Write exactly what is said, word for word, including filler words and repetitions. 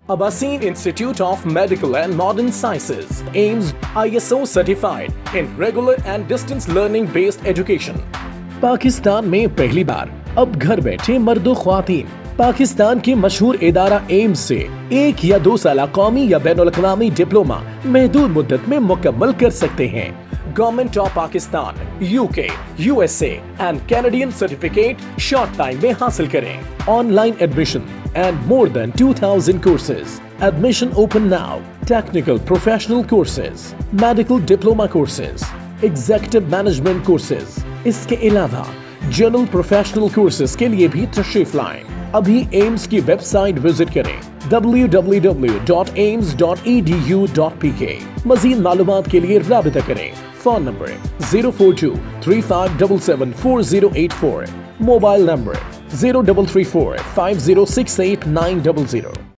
Abasin Institute of Medical and Modern Sciences, AIIMS, I S O certified in regular and distance learning based education. Pakistan में पहली बार अब घर बैठे मर्दो ख्वातीन पाकिस्तान के मशहूर इदारा एम्स से एक या दो साल कौमी या बैनुल अक़वामी डिप्लोमा महदूद मुद्दत में मुकम्मल कर सकते हैं। Government of Pakistan, UK, USA and Canadian certificate short time में हासिल करें। Online admission and more than two thousand courses. Admission open now. Technical professional courses, medical diploma courses, executive management courses. इसके अलावा जनरल प्रोफेशनल कोर्सेज के लिए भी तशरीफ लाएं। अभी एम्स की वेबसाइट विजिट करें W W W dot AIMS dot E D U dot P K. मज़ीद मालूमात के लिए राबिता करें। Phone number zero four two three five seven seven four zero eight four, mobile number zero double three four five zero six eight nine double zero.